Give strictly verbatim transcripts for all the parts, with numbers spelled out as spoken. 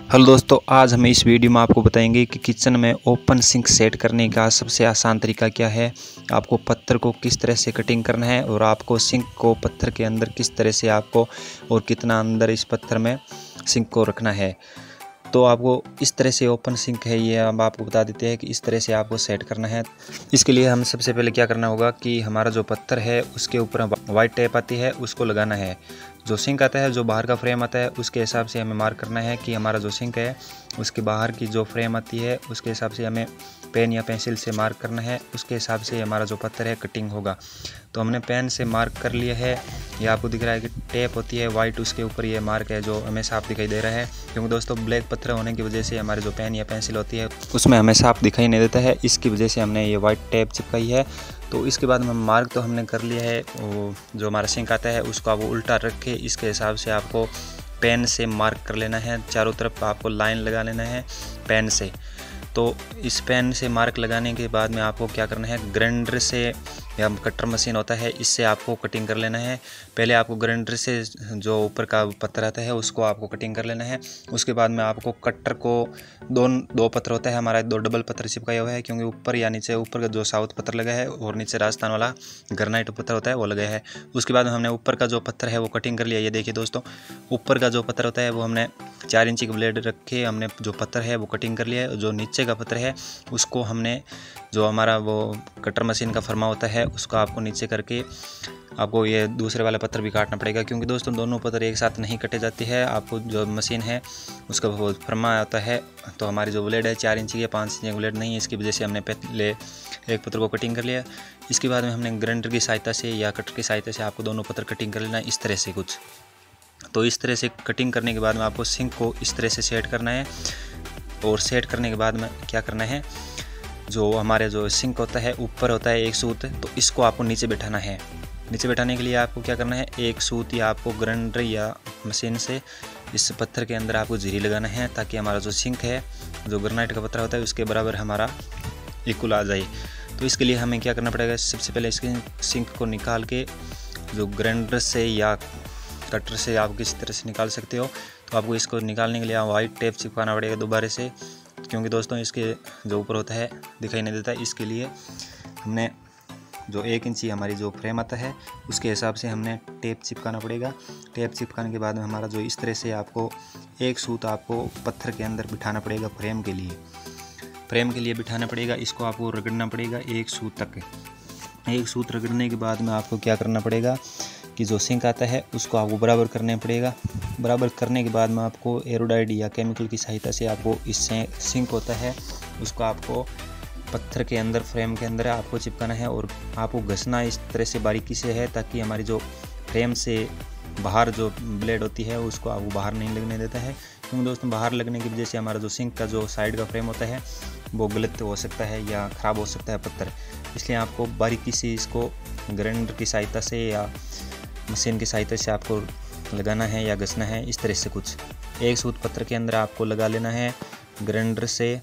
Hello दोस्तों, आज हम इस वीडियो में आपको बताएंगे कि किचन में ओपन सिंक सेट करने का सबसे आसान तरीका क्या है। आपको पत्थर को किस तरह से कटिंग करना है और आपको सिंक को पत्थर के अंदर किस तरह से आपको और कितना अंदर इस पत्थर में सिंक को रखना है। तो आपको इस तरह से ओपन सिंक है, ये हम आपको बता देते हैं कि इस तरह से आपको सेट करना है। इसके लिए हम सबसे पहले क्या करना होगा कि हमारा जो पत्थर है उसके ऊपर वाइट टेप आती है उसको लगाना है। जो सिंक आता है, जो बाहर का फ्रेम आता है, उसके हिसाब से हमें मार्क करना है कि हमारा जो सिंक है उसके बाहर की जो फ्रेम आती है उसके हिसाब से हमें पेन या पेंसिल से मार्क करना है। उसके हिसाब से हमारा जो पत्थर है कटिंग होगा। तो हमने पेन से मार्क कर लिया है। ये आपको दिख रहा है कि टेप होती है वाइट, उसके ऊपर ये मार्क है जो हमें साफ दिखाई दे रहा है, क्योंकि दोस्तों ब्लैक पत्थर होने की वजह से हमारे जो पेन या पेंसिल होती है उसमें हमें साफ दिखाई नहीं देता है। इसकी वजह से हमने ये वाइट टेप चिपकाई है। तो इसके बाद हम मार्क तो हमने कर लिया है। वो जो हमारा सिंक आता है उसको आप उल्टा रख के इसके हिसाब से आपको पेन से मार्क कर लेना है। चारों तरफ आपको लाइन लगा लेना है पेन से। तो इस पेन से मार्क लगाने के बाद में आपको क्या करना है, ग्राइंडर से या कटर मशीन होता है इससे आपको कटिंग कर लेना है। पहले आपको ग्राइंडर से जो ऊपर का पत्थर आता है उसको आपको कटिंग कर लेना है। उसके बाद में आपको कटर को दो दो पत्थर होता है हमारा, दो डबल पत्थर चिपकाया हुआ है, क्योंकि ऊपर या नीचे ऊपर का जो साउथ पत्थर लगा है और नीचे राजस्थान वाला ग्रेनाइट पत्थर होता है वो लगा है। उसके बाद हमने ऊपर का जो पत्थर है वो कटिंग कर लिया। ये देखिए दोस्तों, ऊपर का जो पत्थर होता है वो हमने चार इंची का ब्लेड रख के हमने जो पत्थर है वो कटिंग कर लिया है। जो नीचे का पत्थर है उसको हमने जो हमारा वो कटर मशीन का फरमा होता है उसको आपको नीचे करके आपको ये दूसरे वाला पत्थर भी काटना पड़ेगा, क्योंकि दोस्तों दोनों पत्थर एक साथ नहीं कटे जाती है। आपको जो मशीन है उसका वो फरमा आता है। तो हमारी जो ब्लेड है चार इंची या पाँच इंची की ब्लेड नहीं है, इसकी वजह से हमने पहले एक पत्थर को कटिंग कर लिया। इसके बाद में हमने ग्राइंडर की सहायता से या कटर की सहायता से आपको दोनों पत्थर कटिंग कर लेना इस तरह से कुछ। तो इस तरह से कटिंग करने के बाद में आपको सिंक को इस तरह से सेट करना है। और सेट करने के बाद में क्या करना है, जो हमारे जो सिंक होता है ऊपर होता है एक सूत, तो इसको आपको नीचे बैठाना है। नीचे बैठाने के लिए आपको क्या करना है, एक सूत या आपको ग्राइंडर या मशीन से इस पत्थर के अंदर आपको जीरी लगाना है, ताकि हमारा जो सिंक है जो ग्रेनाइट का पत्थर होता है उसके बराबर हमारा इक्वल आ जाए। तो इसके लिए हमें क्या करना पड़ेगा, सबसे पहले इसके सिंक को निकाल के जो ग्राइंडर से या कटर से आप किसी तरह से निकाल सकते हो। तो आपको इसको निकालने के लिए वाइट टेप चिपकाना पड़ेगा दोबारा से, क्योंकि दोस्तों इसके जो ऊपर होता है दिखाई नहीं देता। इसके लिए हमने जो एक इंची हमारी जो फ्रेम आता है उसके हिसाब से हमने टेप चिपकाना पड़ेगा। टेप चिपकाने के बाद में हमारा जो इस तरह से आपको एक सूत आपको पत्थर के अंदर बिठाना पड़ेगा फ्रेम के लिए फ्रेम के लिए बिठाना पड़ेगा। इसको आपको रगड़ना पड़ेगा एक सूत तक। एक सूत रगड़ने के बाद में आपको क्या करना पड़ेगा कि जो सिंक आता है उसको आपको बराबर करने पड़ेगा। बराबर करने के बाद में आपको एरोडाइड या केमिकल की सहायता से आपको इससे सिंक होता है उसको आपको पत्थर के अंदर फ्रेम के अंदर आपको चिपकाना है। और आपको घसना इस तरह से बारीकी से है ताकि हमारी जो फ्रेम से बाहर जो ब्लेड होती है उसको आपको बाहर नहीं लगने देता है, क्योंकि दोस्तों बाहर लगने की वजह से हमारा जो सिंक का जो साइड का फ्रेम होता है वो गलत हो सकता है या ख़राब हो सकता है पत्थर। इसलिए आपको बारीकी से इसको ग्राइंडर की सहायता से या मशीन की सहायता से आपको लगाना है या घसना है इस तरह से कुछ। एक सूत पत्थर के अंदर आपको लगा लेना है ग्राइंडर से।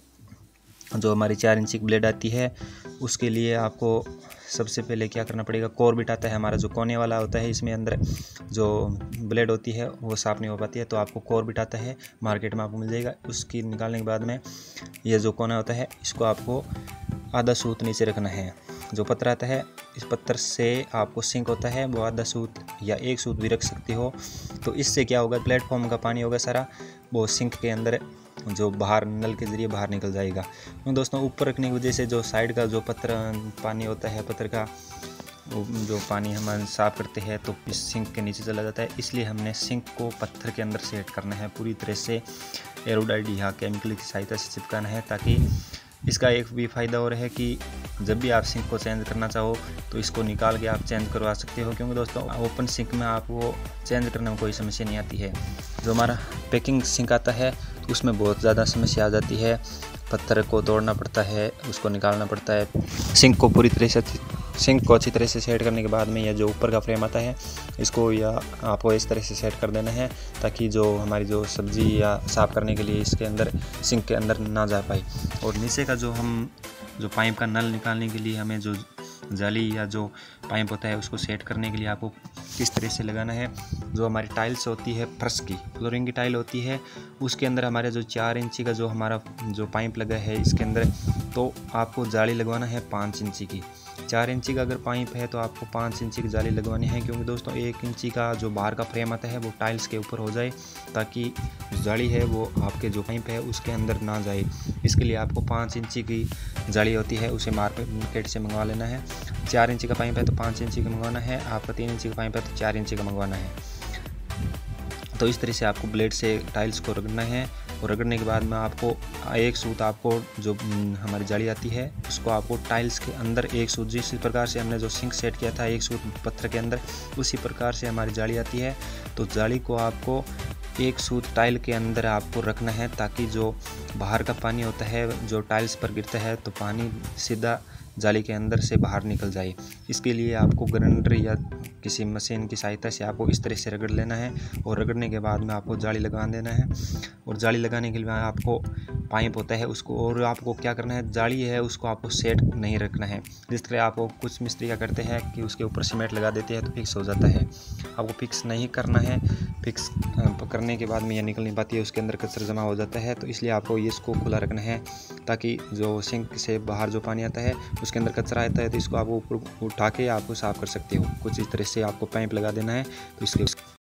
जो हमारी चार इंची की ब्लेड आती है उसके लिए आपको सबसे पहले क्या करना पड़ेगा, कोर बिट आता है हमारा जो कोने वाला होता है, इसमें अंदर जो ब्लेड होती है वो साफ नहीं हो पाती है, तो आपको कोर बिट आता है मार्केट में आपको मिल जाएगा। उसकी निकालने के बाद में ये जो कोना होता है इसको आपको आधा सूत नीचे रखना है। जो पत्थर आता है इस पत्थर से आपको सिंक होता है वो आधा सूत या एक सूत भी रख सकते हो। तो इससे क्या होगा, प्लेटफॉर्म का पानी होगा सारा वो सिंक के अंदर जो बाहर नल के ज़रिए बाहर निकल जाएगा। तो दोस्तों ऊपर रखने की वजह से जो साइड का जो पत्थर पानी होता है पत्थर का जो पानी हम साफ़ करते हैं तो इस सिंक के नीचे चला जाता है। इसलिए हमने सिंक को पत्थर के अंदर सेट करना है पूरी तरह से, एरोडाइड या केमिकल की सहायता से चिपकाना है, ताकि इसका एक भी फ़ायदा और है कि जब भी आप सिंक को चेंज करना चाहो तो इसको निकाल के आप चेंज करवा सकते हो, क्योंकि दोस्तों ओपन सिंक में आपको चेंज करने में कोई समस्या नहीं आती है। जो हमारा पैकिंग सिंक आता है तो उसमें बहुत ज़्यादा समस्या आ जाती है, पत्थर को तोड़ना पड़ता है, उसको निकालना पड़ता है। सिंक को पूरी तरह से सिंक को अच्छी तरह से सेट करने के बाद में यह जो ऊपर का फ्रेम आता है इसको या आपको इस तरह से सेट कर देना है, ताकि जो हमारी जो सब्ज़ी या साफ़ करने के लिए इसके अंदर सिंक के अंदर ना जा पाए। और नीचे का जो हम जो पाइप का नल निकालने के लिए हमें जो जाली या जो पाइप होता है उसको सेट करने के लिए आपको किस तरह से लगाना है। जो हमारी टाइल्स होती है फर्श की, फ्लोरिंग की टाइल होती है, उसके अंदर हमारे जो चार इंची का जो हमारा जो पाइप लगा है इसके अंदर, तो आपको जाली लगवाना है पाँच इंची की। चार इंची का अगर पाइप है तो आपको पाँच इंची की जाली लगवानी है, क्योंकि दोस्तों एक इंची का जो बाहर का फ्रेम आता है वो टाइल्स के ऊपर हो जाए, ताकि जाली है वो आपके जो पाइप है उसके अंदर ना जाए। इसके लिए आपको पाँच इंची की जाली होती है उसे मार्केट से मंगवा लेना है। चार इंची का पाइप है तो पाँच इंची का मंगवाना है, आपका तीन इंची का पाइप है तो चार इंची का मंगवाना है। तो इस तरह से आपको ब्लेड से टाइल्स को रगड़ना है, और रगड़ने के बाद में आपको एक सूत, आपको जो हमारी जाली आती है उसको आपको टाइल्स के अंदर एक सूत, जिस प्रकार से हमने जो सिंक सेट किया था एक सूत पत्थर के अंदर, उसी प्रकार से हमारी जाली आती है। तो जाली को आपको एक सूत टाइल के अंदर आपको रखना है, ताकि जो बाहर का पानी होता है जो टाइल्स पर गिरता है तो पानी सीधा जाली के अंदर से बाहर निकल जाए। इसके लिए आपको ग्राइंडर या किसी मशीन की सहायता से आपको इस तरह से रगड़ लेना है, और रगड़ने के बाद में आपको जाली लगा देना है। और जाली लगाने के लिए आपको पाइप होता है उसको, और आपको क्या करना है, जाली है उसको आपको सेट नहीं रखना है। जिस तरह आपको कुछ मिस्त्री क्या करते हैं कि उसके ऊपर सीमेंट लगा देते हैं तो फिक्स हो जाता है, आपको फिक्स नहीं करना है। फिक्स करने के बाद में यह निकल नहीं पाती है, उसके अंदर कचरा जमा हो जाता है। तो इसलिए आपको ये इसको खुला रखना है, ताकि जो सिंक से बाहर जो पानी आता है उसके अंदर कचरा आता है तो इसको आप ऊपर उठा के आपको साफ़ कर सकते हो। कुछ इस तरह से आपको पाइप लगा देना है। तो इसके